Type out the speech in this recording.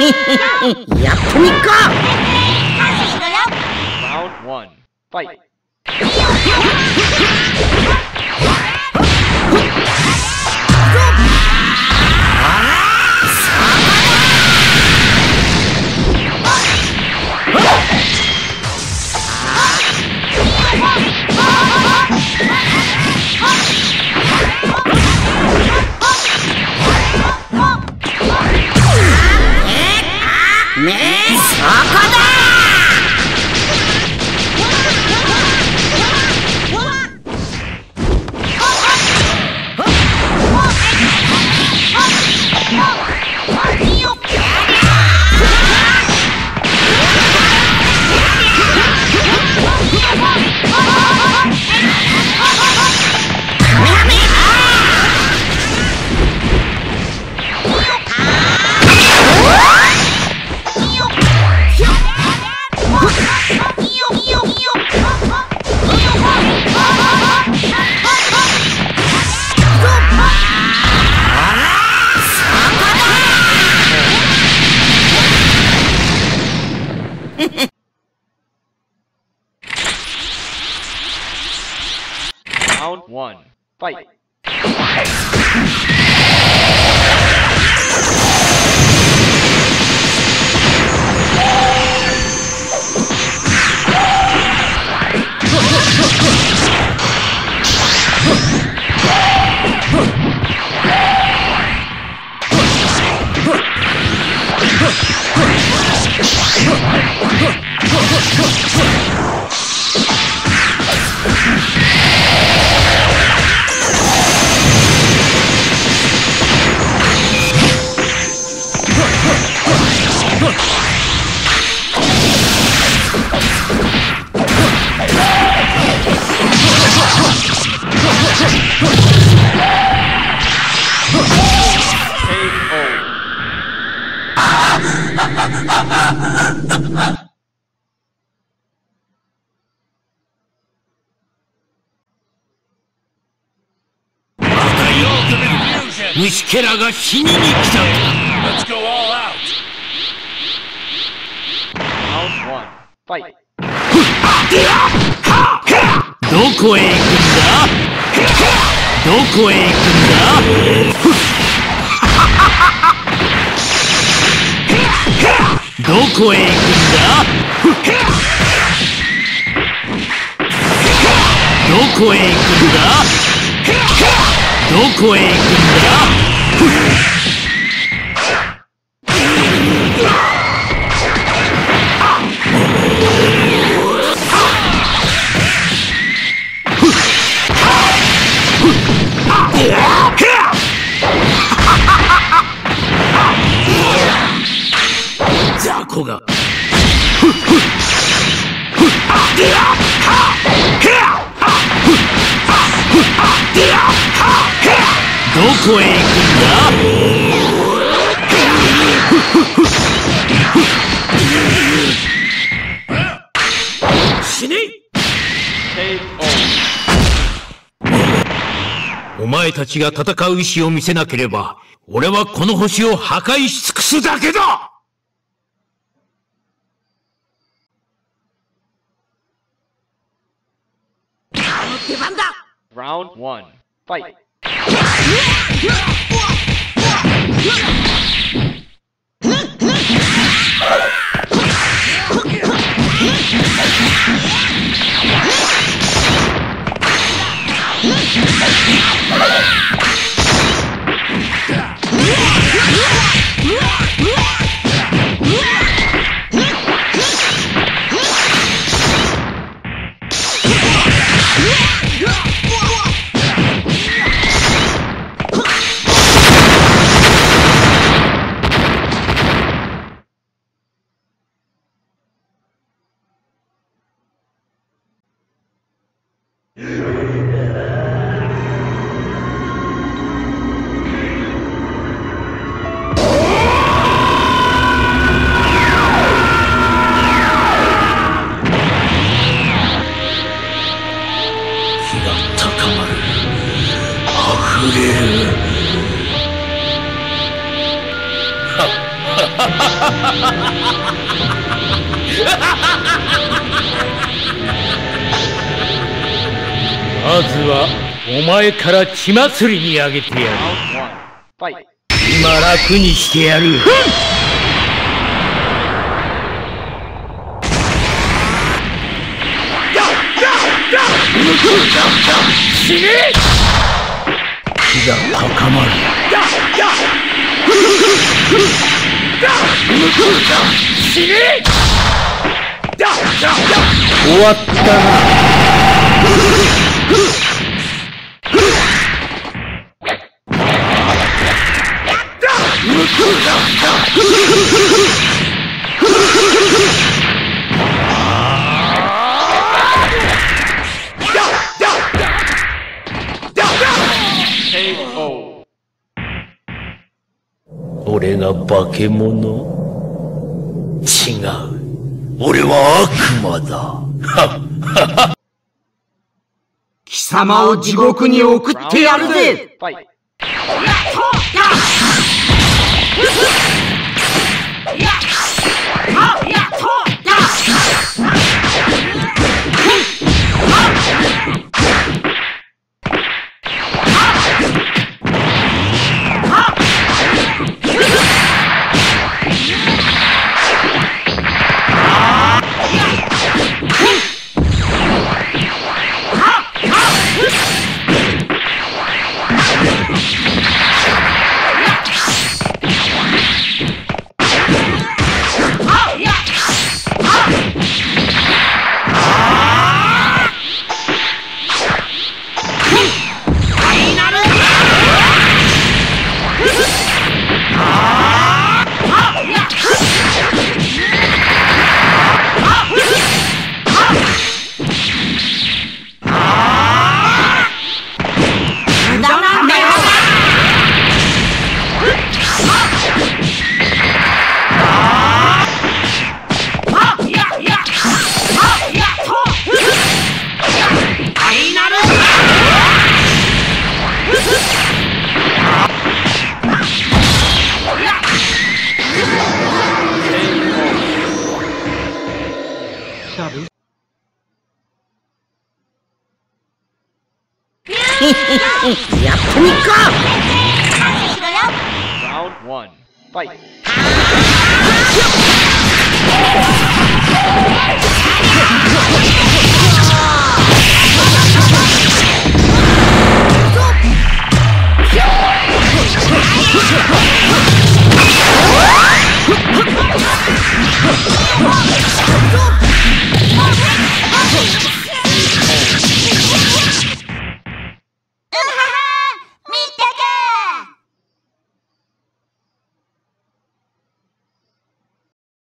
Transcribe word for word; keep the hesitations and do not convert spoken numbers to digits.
やってみっか。 Round one, fight. Round one, fight. Let's go all out. Round one, fight. どこへ行くんだ？どこへ行くんだ？どこへ行くんだ？どこへ行くんだ？どこへ行くんだ？雑魚が。どこへ行くんだ？死ね！お前たちが戦う意志を見せなければ、俺はこの星を破壊し尽くすだけだ！ 出番だ。 Round one, fight. まずはお前から血祭りにあげてやる。 Round one. Fight. 今楽にしてやる。死ね！気が高まる。死ね！終わったな。俺が化け物？違う。俺は悪魔だ。 貴様を地獄に送ってやるぜ。 Fight. やってみっか。 Round one. Fight.